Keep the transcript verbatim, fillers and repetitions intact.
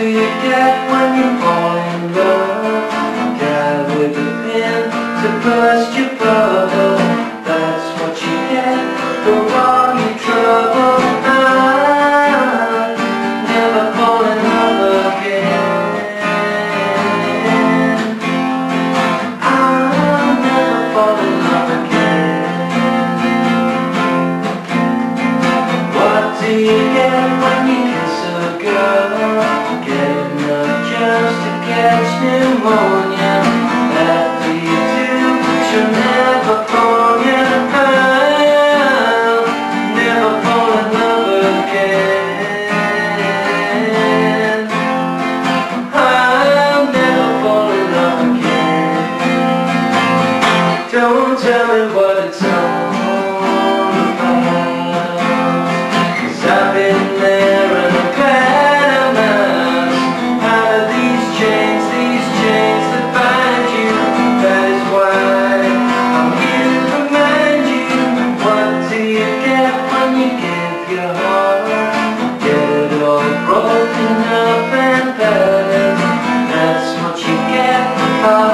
do you get when you fall in love? Guy with a pin to burst your bubble. That's what you get for all your trouble. I'll never fall in love again. I'll never fall in love again. What do you get when you kiss a girl? Get enough germs to catch pneumonia. After you do, she'll never phone you. I'll never fall in love again. I'll never fall in love again. Don't tell me what it's all about, 'cause I've been there and I'm glad I'm out. Out of these chains, these chains that bind you. That is why I'm here to remind you. What do you get when you give your heart? Get it all broken up and battered. That's what you get.